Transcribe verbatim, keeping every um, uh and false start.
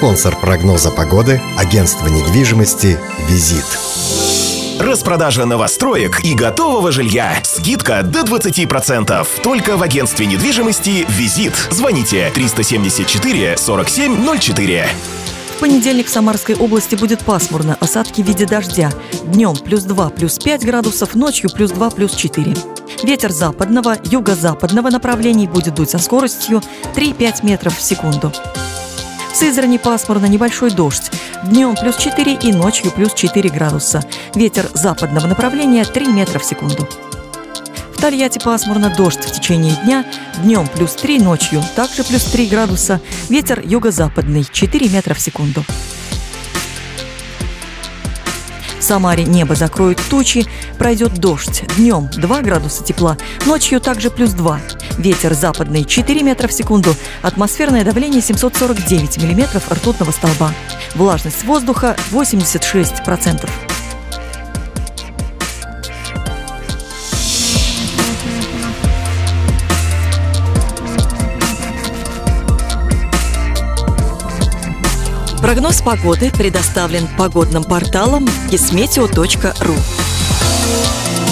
Спонсор прогноза погоды – агентство недвижимости «Визит». Распродажа новостроек и готового жилья. Скидка до двадцати процентов. Только в агентстве недвижимости «Визит». Звоните триста семьдесят четыре сорок семь ноль четыре. В понедельник в Самарской области будет пасмурно, осадки в виде дождя. Днем плюс два, плюс пять градусов, ночью плюс два, плюс четыре. Ветер западного, юго-западного направлений будет дуть со скоростью три-пять метров в секунду. В Сызрани пасмурно, небольшой дождь. Днем плюс четыре и ночью плюс четыре градуса. Ветер западного направления три метра в секунду. В Тольятти пасмурно, дождь в течение дня. Днем плюс три, ночью также плюс три градуса. Ветер юго-западный четыре метра в секунду. В Самаре небо закроют тучи, пройдет дождь. Днем два градуса тепла, ночью также плюс два. Ветер западный четыре метра в секунду. Атмосферное давление семьсот сорок девять миллиметров ртутного столба. Влажность воздуха восемьдесят шесть процентов. Прогноз погоды предоставлен погодным порталом кисметео точка ру.